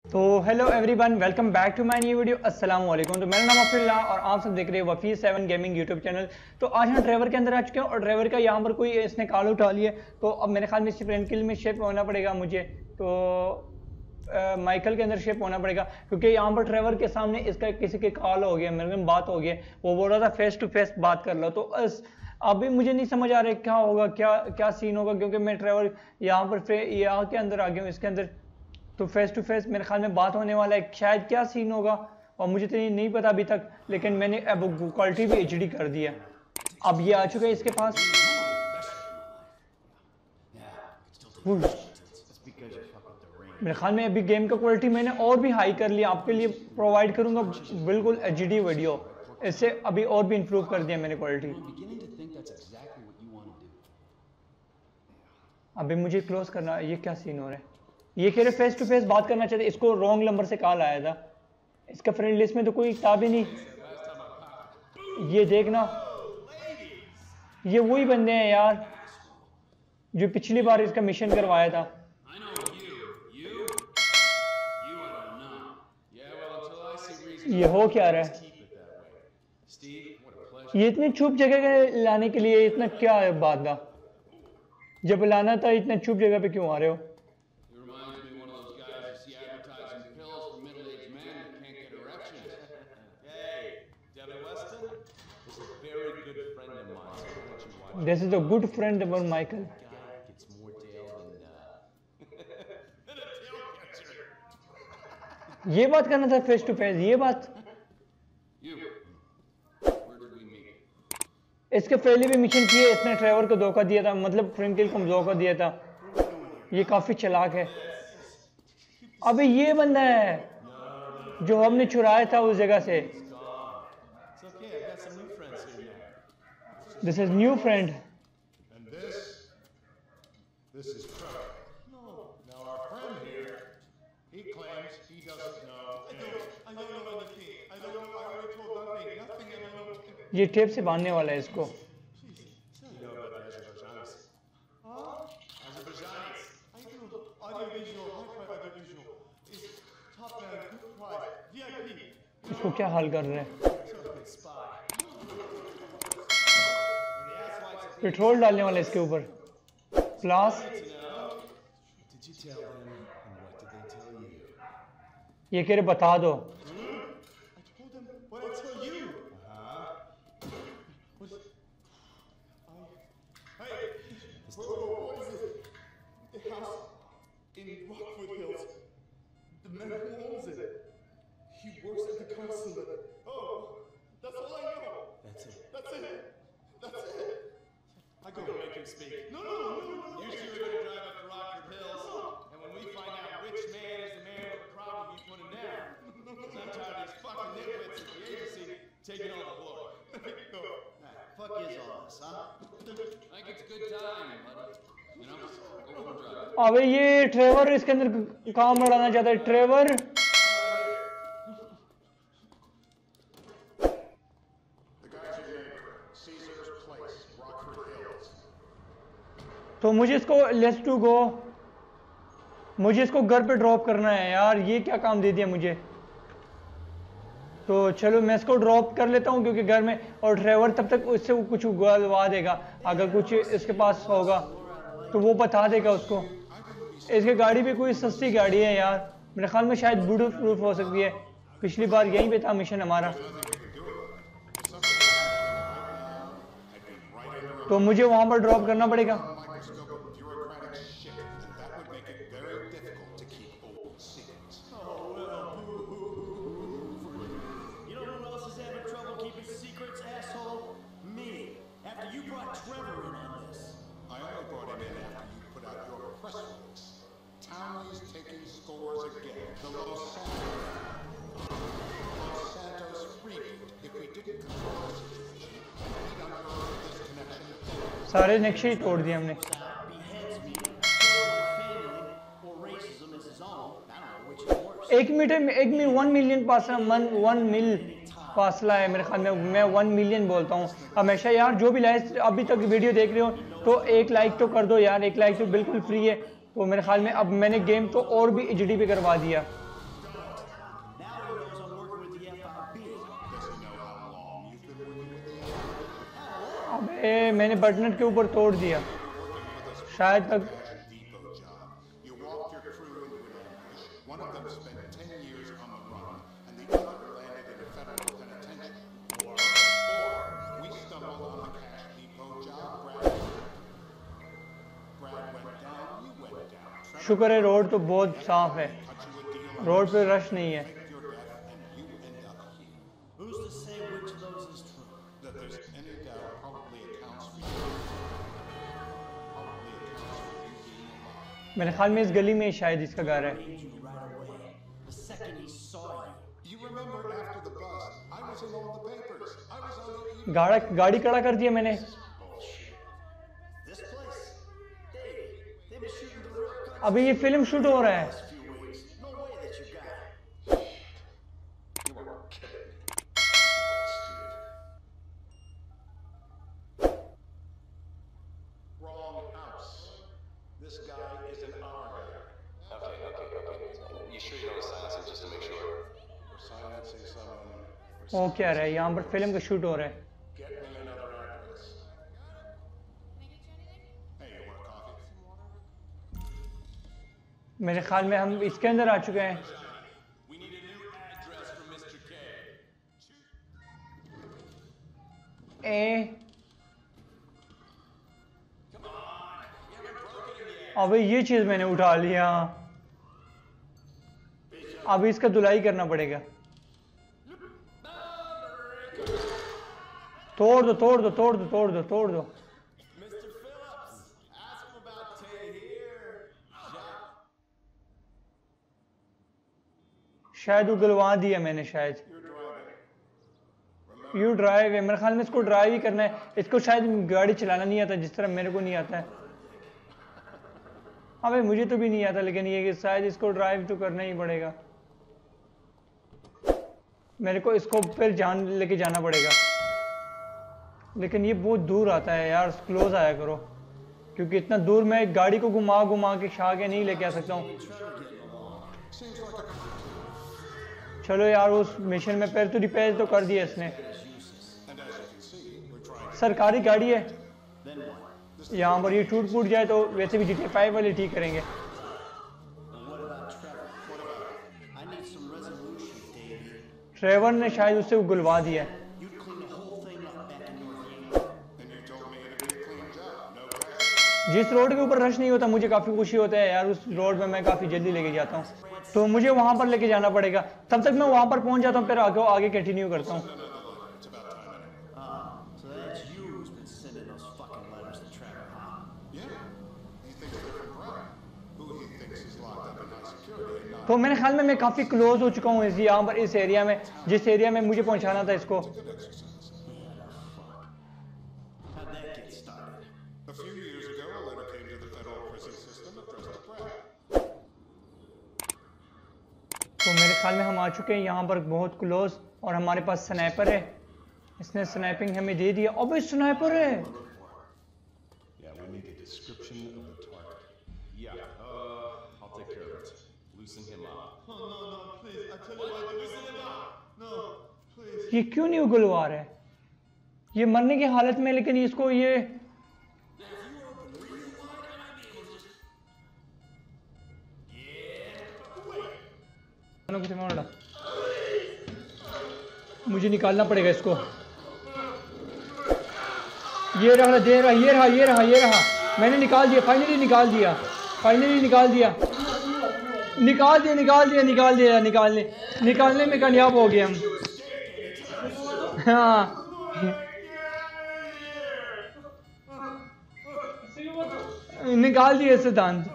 तो hello everyone, welcome back to my new video. अस्सलाम वालेकुम। तो मेरा नाम अब्दुल्ला और आप सब देख रहे हैं वफी 7 गेमिंग यूट्यूब चैनल। तो आज हम ड्राइवर के अंदर आ चुके हैं और ड्राइवर का यहाँ पर कोई इसने कॉल उठा लिया, तो अब मेरे ख्याल में इस फ्रेंड किल में शिफ्ट होना पड़ेगा मुझे। तो माइकल के अंदर शिफ्ट होना पड़ेगा क्योंकि यहाँ पर ड्राइवर के सामने इसका किसी के कॉल हो गया, मेरे में बात हो गई। वो बोल रहा था फेस टू फेस बात कर लो। तो अभी मुझे नहीं समझ आ रहा है क्या होगा, क्या सीन होगा, क्योंकि मैं ड्राइवर यहाँ पर यहाँ के अंदर आ गया हूँ इसके अंदर। तो फेस टू फेस मेरे ख्याल में बात होने वाला है, शायद क्या सीन होगा और मुझे तो नहीं पता अभी तक, लेकिन मैंने अब क्वालिटी भी एचडी कर दिया। अब ये आ चुका है इसके पास। मेरे ख्याल में अभी गेम का क्वालिटी मैंने और भी हाई कर लिया, आपके लिए प्रोवाइड करूंगा बिल्कुल एचडी वीडियो। इससे अभी और भी इंप्रूव कर दिया मैंने क्वालिटी। अभी मुझे क्लोज करना, ये क्या सीन हो रहा है? ये कह रहे फेस टू फेस बात करना चाहते, इसको रॉन्ग नंबर से कॉल आया था। इसका फ्रेंड लिस्ट में तो कोई था भी नहीं। ये देखना, ये वही बंदे हैं यार जो पिछली बार इसका मिशन करवाया था। ये हो क्या रहा है? ये इतनी छुप जगह लाने के लिए इतना क्या बात था? जब लाना था इतना छुप जगह पे क्यों आ रहे हो? This is a good friend of Michael. ये बात करना था फेस टू फेस, ये बात। इसके पहले भी मिशन किए, इसने ड्राइवर को धोखा दिया था, मतलब फ्रेंड किल को धोखा दिया था। ये काफी चालाक है। अबे ये बंदा है जो हमने चुराया था उस जगह से। This is new friend. And this is Trevor. No. Now our friend here, he claims he doesn't know. I don't know anything. I don't know. I already told nothing. Nothing. I don't know. ये tape से बांधने वाला है इसको। You know about the Azerbaijanis? Huh? Azerbaijanis. I do. Audiovisual, high-fi audiovisual. It's top man, good price, VIP. इसको क्या हाल कर रहे हैं? पेट्रोल डालने वाला इसके ऊपर। प्लास ये कह रहे बता दो। I go make him speak. No. You two are going to drive up to Rockford Hills, and when we find out which man is the man with the problem, you put him down. Because I'm tired of these fucking nitwits at the agency taking all the glory. Go. Fuck is all this, huh? I think it's a good time, buddy. You know, go for a drive. अबे ये Trevor इसके अंदर काम बढ़ाना चाहता है। Trevor तो मुझे इसको लेट्स टू गो, मुझे इसको घर पे ड्रॉप करना है यार। ये क्या काम दे दिया मुझे? तो चलो मैं इसको ड्रॉप कर लेता हूँ क्योंकि घर में, और ड्राइवर तब तक उससे कुछ उगलवा देगा। अगर कुछ इसके पास होगा तो वो बता देगा उसको। इसकी गाड़ी भी कोई सस्ती गाड़ी है यार, मेरे ख्याल में शायद बुलेट प्रूफ हो सकती है। पिछली बार यहीं पे था मिशन हमारा। तो मुझे वहां पर ड्रॉप करना पड़ेगा। सारे नक्शे ही तोड़ दिए हमने। एक मीटर 1 मिलियन फासला है मेरे ख्याल में। मैं 1 मिलियन बोलता हूँ हमेशा यार। जो भी लाइक अभी तक वीडियो देख रहे हो तो एक लाइक तो कर दो यार, एक लाइक तो बिल्कुल फ्री है। तो मेरे ख्याल में अब मैंने गेम तो और भी एचडी पे करवा दिया। ए मैंने बटनेट के ऊपर तोड़ दिया शायद तक। You walked your crew into an ambush. One of them spent 10 years on the run, and the other landed in a federal penitentiary. Or we stumbled on the cash depot job. Brad went down, you went down. शुक्र है road तो बहुत साफ है, road पे rush नहीं है। Your death, and you end up here. Who's to say which of those is true? That there's any doubt probably accounts for you. Probably accounts for you being alive. मेरे ख्याल में इस गली में शायद इसका घर है। Made you right away. The second he saw you. You remember after the bust, I was in all the papers. I was on the evening. गाड़ी खड़ा कर दिया मैंने। This place? They've been shooting the real guns अभी ये film shoot हो रहा है। for a few weeks. No way that you got it. You were kidding. Wrong house. This guy isn't our guy. Okay. You sure you don't silence it just to make sure? We're silencing someone. वो क्या रहा है, यहाँ पर film का shoot हो रहा है। Get me another address. Hey, you want coffee? मेरे ख्याल में हम इसके अंदर आ चुके हैं। We need a new address for Mr. K. ए अबे ये चीज मैंने उठा लिया, अभी इसका धुलाई करना पड़ेगा। तोड़ दो तोड़ दो तोड़ दो तोड़ दो तोड़ दो। Mr. Phillips, ask him about Tay here. शायद उगलवा दिया मैंने शायद। यू ड्राइव है, मेरे ख्याल में इसको ड्राइव ही करना है। इसको शायद गाड़ी चलाना नहीं आता जिस तरह मेरे को नहीं आता है। अबे मुझे तो भी नहीं आता, लेकिन ये कि शायद इसको ड्राइव तो करना ही पड़ेगा। मेरे को इसको फिर जान लेके जाना पड़ेगा, लेकिन ये बहुत दूर आता है यार। क्लोज आया करो, क्योंकि इतना दूर मैं गाड़ी को घुमा घुमा के खा के नहीं लेके आ सकता हूँ। चलो यार, उस मिशन में फिर तो रिपेयर तो कर दिया इसने। सरकारी गाड़ी है, यहाँ पर ये टूट फूट जाए तो वैसे भी GTA 5 वाले ठीक करेंगे। What about Trevor? I need some resolution, Davey. Trevor ने शायद उससे उगलवा दिया है। You'd clean the whole thing up back in North Yankton. And you told me it'd be a clean job. No question. जिस road के ऊपर rush नहीं होता मुझे काफ़ी खुशी होता है यार, उस रोड में मैं काफ़ी जल्दी लेके जाता हूँ। तो मुझे वहाँ पर लेके जाना पड़ेगा, तब तक मैं वहाँ पर पहुँच जाता हूँ, फिर आगे कंटिन्यू करता हूँ। It's about time anyway. So that's you who's been sending those fucking letters to Trevor, huh? Yeah. He thinks they're from Brian, who he thinks is locked up in high security and not तो मेरे ख्याल में मैं काफ़ी close हो चुका हूँ यहाँ पर, इस एरिया में, जिस एरिया में मुझे पहुँचाना था इसको। good exercise. How'd that get started? A few years ago, a letter came to the federal prison system addressed to Brad. तो मेरे ख्याल में हम आ चुके हैं यहाँ पर बहुत क्लोज, और हमारे पास स्नाइपर है। इसने स्नाइपिंग हमें दे दिया। अबे स्नाइपर है। Yeah, we need a description of the target. Yeah, I'll take care of it. Loosen him up. Oh, no, please. I tell you what, loosen him up. No, please. ये क्यों नहीं उगलवा रहा है? ये मरने की हालत में, लेकिन इसको ये मुझे निकालना पड़ेगा इसको। ये रहा, दे रहा, ये रहा, ये रहा, ये रहा। मैंने निकाल दिया, फाइनली निकाल दिया, फाइनली निकाल दिया, निकाल दिया, निकाल दिया, निकाल दिया। निकालने में कामयाब हो गए हम। हाँ, निकाल दिया सिद्धांत।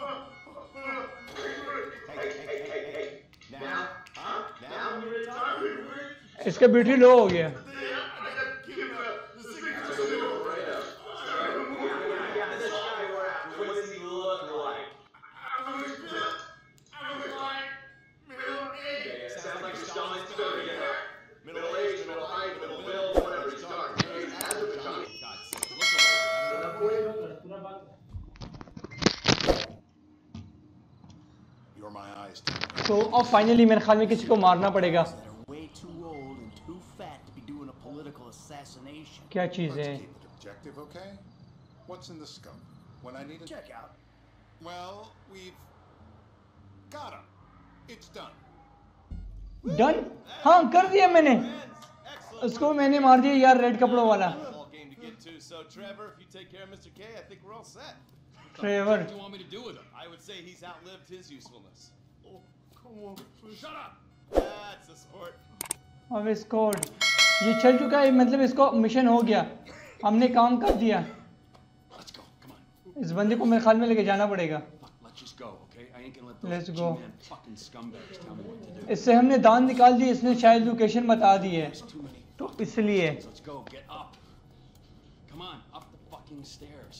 इसका बैटरी लो हो गया। You're my eyes. तो अब फाइनली मेरे ख्याल में किसी को मारना पड़ेगा। That are way too old and too fat to be doing a political assassination. क्या चीज़ है? objective, okay? What's in the scope? When I need a checkout. Well, we've got him. It's done. Done, हाँ कर दिया मैंने उसको, मैंने मार दिया यार रेड कपड़ों वाला। Ball game to get to. So Trevor, if you take care of Mr. K, I think we're all set. Trevor, What do you want me to do with him? I would say he's outlived his usefulness. Oh, come on, please. Shut up. That's a sport. अब score ये चल चुका है, मतलब इसको mission हो गया, हमने काम कर दिया। Let's go. Come on. इस बंदे को मेरे ख्याल में लेके जाना पड़ेगा। Fuck, let's just go, okay? I ain't gonna let those Let's go. G-man fucking scumbags tell me what to do. इससे हमने दान निकाल दी, इसने शायद लोकेशन बता दी है, There's too many. तो इसलिए Let's go. Get up. Come on, up the fucking stairs.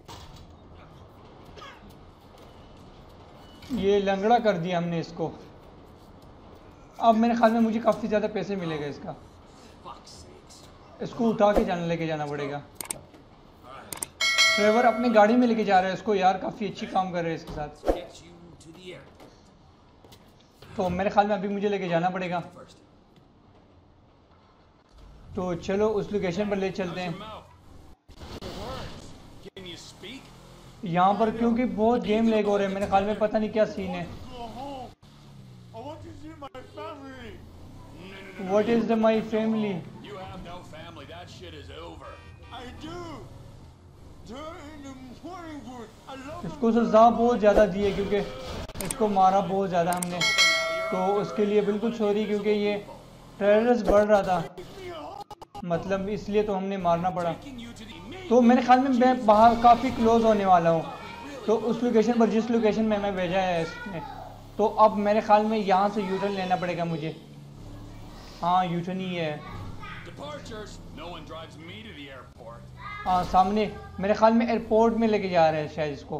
ये लंगड़ा कर दिया हमने इसको। अब मेरे ख्याल में मुझे काफ़ी ज़्यादा पैसे मिलेगा इसका। Fuck's sakes. इसको उठा के लेके जाना पड़ेगा। ट्रेवर अपनी गाड़ी में लेके जा रहा है इसको यार, काफ़ी अच्छी काम कर रहे हैं इसके साथ। Get you to the air तो मेरे ख्याल में अभी मुझे लेके जाना पड़ेगा, first. तो चलो उस लोकेशन पर ले चलते हैं। Can you speak? यहाँ पर क्योंकि बहुत गेम लैग हो रहे हैं, मेरे ख्याल में पता नहीं क्या सीन है। Go home. I want to see my family. What is the my family? You have no family. That shit is over. I do. They're in the morning wood. I love them. इसको सजा बहुत ज़्यादा दी है क्योंकि इसको मारा बहुत ज़्यादा हमने, तो उसके लिए बिल्कुल सॉरी, क्योंकि ये टेररिस्ट बढ़ रहा था, मतलब इसलिए तो हमने मारना पड़ा। तो मेरे ख्याल में मैं बाहर काफ़ी क्लोज होने वाला हूँ, तो उस लोकेशन पर जिस लोकेशन में मैं भेजा है इसने, तो अब मेरे ख्याल में यहाँ से यूटर्न लेना पड़ेगा मुझे। हाँ यूटर्न ही है। Departures. No one drives me to the airport. हाँ सामने मेरे ख्याल में एयरपोर्ट में लेके जा रहे हैं शायद इसको।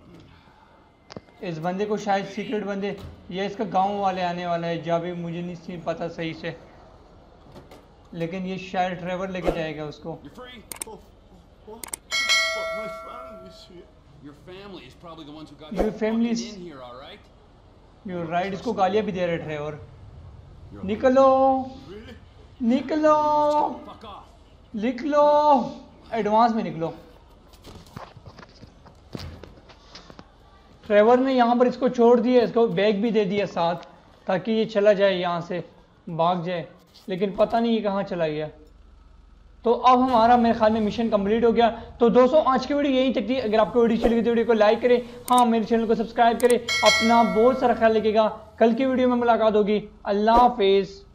इस बंदे को शायद सीक्रेट बंदे या इसका गांव वाले आने वाला है, जहाँ भी मुझे नहीं पता सही से, लेकिन ये शायद ट्रेवर लेके जाएगा उसको। You're free. Oh, what? But my family's here. Your family is probably the ones who got Your you family fucking is- in here, all right? You right, इसको गालियाँ भी दे रहे ट्रेवर। निकलो Really? निकलो Fuck off. निकलो, advance में निकलो। Trevor ने यहाँ पर इसको छोड़ दिया, इसको बैग भी दे दिया साथ, ताकि ये चला जाए यहाँ से, भाग जाए, लेकिन पता नहीं ये कहाँ चला गया। तो अब हमारा मेरे ख्याल में मिशन कंप्लीट हो गया। तो दोस्तों आज की वीडियो यही तक थी। अगर आपको वीडियो अच्छी लगी तो वीडियो को लाइक करें, हाँ मेरे चैनल को सब्सक्राइब करें, अपना बहुत सारा ख्याल रखिएगा। कल की वीडियो में मुलाकात होगी। अल्लाह हाफिज़।